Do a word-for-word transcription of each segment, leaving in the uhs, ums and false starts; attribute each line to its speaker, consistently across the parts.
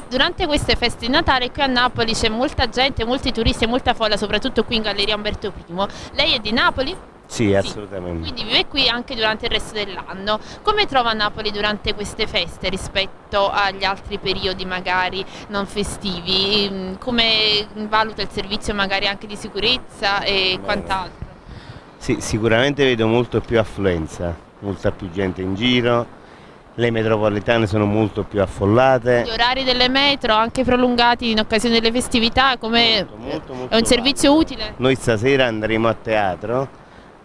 Speaker 1: Durante queste feste di Natale qui a Napoli c'è molta gente, molti turisti e molta folla, soprattutto qui in Galleria Umberto primo. Lei è di Napoli?
Speaker 2: Sì, assolutamente.
Speaker 1: Quindi vive qui anche durante il resto dell'anno. Come trova Napoli durante queste feste rispetto agli altri periodi magari non festivi? Come valuta il servizio magari anche di sicurezza e
Speaker 2: Beh,
Speaker 1: quant'altro?
Speaker 2: sì, sicuramente vedo molto più affluenza, molta più gente in giro, le metropolitane sono molto più affollate.
Speaker 1: Gli orari delle metro anche prolungati in occasione delle festività, come
Speaker 2: Molto, molto, molto
Speaker 1: è un servizio
Speaker 2: valido.
Speaker 1: utile?
Speaker 2: Noi stasera andremo a teatro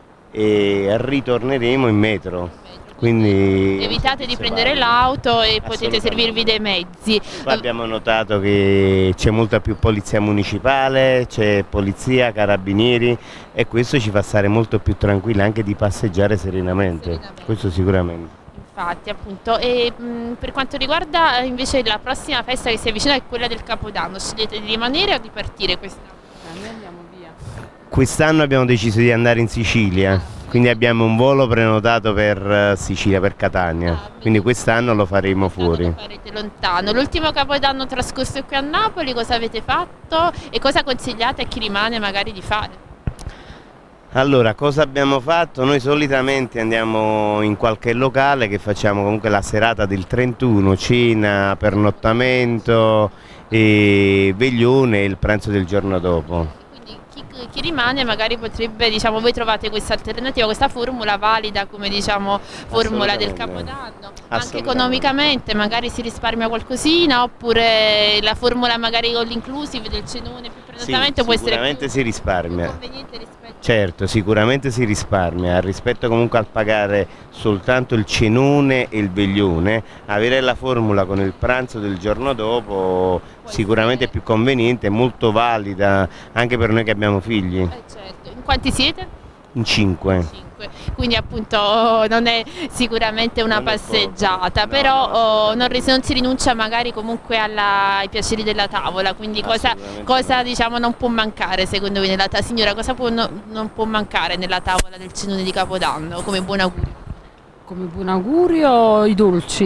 Speaker 2: e ritorneremo in metro, quindi
Speaker 1: evitate di prendere l'auto e potete servirvi dei mezzi.
Speaker 2: Poi abbiamo notato che c'è molta più polizia municipale, c'è polizia, carabinieri e questo ci fa stare molto più tranquilli anche di passeggiare serenamente, serenamente. Questo sicuramente.
Speaker 1: Infatti, appunto, e mh, per quanto riguarda invece la prossima festa che si avvicina è quella del Capodanno, scegliete di rimanere o di partire quest'anno?
Speaker 3: Noi andiamo via.
Speaker 2: Quest'anno abbiamo deciso di andare in Sicilia, quindi abbiamo un volo prenotato per Sicilia, per Catania, ah, quindi quest'anno lo faremo fuori.
Speaker 1: Lo farete lontano. L'ultimo Capodanno trascorso qui a Napoli, cosa avete fatto e cosa consigliate a chi rimane magari di fare?
Speaker 2: Allora, cosa abbiamo fatto? Noi solitamente andiamo in qualche locale che facciamo comunque la serata del trentuno, cena, pernottamento, e veglione e il pranzo del giorno dopo.
Speaker 1: Quindi chi, chi rimane magari potrebbe, diciamo, voi trovate questa alternativa, questa formula valida come diciamo formula del Capodanno, anche economicamente magari si risparmia qualcosina oppure la formula magari con l'inclusive del cenone più prenottamento
Speaker 2: sì,
Speaker 1: può essere
Speaker 2: sicuramente
Speaker 1: più,
Speaker 2: si risparmia.
Speaker 1: più conveniente rispetto.
Speaker 2: Certo, sicuramente si risparmia, rispetto comunque al pagare soltanto il cenone e il veglione, avere la formula con il pranzo del giorno dopo può sicuramente essere... è più conveniente, molto valida anche per noi che abbiamo figli.
Speaker 1: Eh certo. In quanti siete?
Speaker 2: In cinque.
Speaker 1: cinque. Quindi appunto non è sicuramente una non passeggiata, però no, oh, non, non si rinuncia magari comunque alla, ai piaceri della tavola, quindi cosa, cosa no. diciamo non può mancare secondo voi nella tavola? Signora, cosa può, no, non può mancare nella tavola del cenone di Capodanno come buon augurio?
Speaker 3: Come buon augurio i dolci,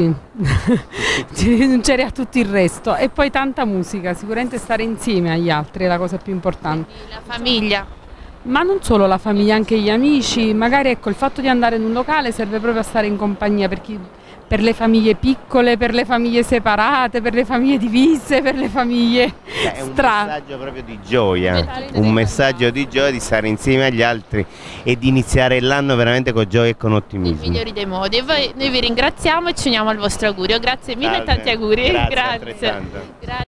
Speaker 3: ci rinunciare a tutto il resto e poi tanta musica, sicuramente stare insieme agli altri è la cosa più importante.
Speaker 1: Quindi la famiglia?
Speaker 3: Ma non solo la famiglia, anche gli amici, magari ecco il fatto di andare in un locale serve proprio a stare in compagnia per, chi, per le famiglie piccole, per le famiglie separate, per le famiglie divise, per le famiglie
Speaker 2: È un
Speaker 3: strane.
Speaker 2: messaggio proprio di gioia, un messaggio di gioia, di stare insieme agli altri e di iniziare l'anno veramente con gioia e con ottimismo.
Speaker 1: Nel migliori dei modi. E voi, noi vi ringraziamo e ci uniamo al vostro augurio. Grazie mille e tanti auguri.
Speaker 2: Grazie.
Speaker 1: Grazie. Grazie.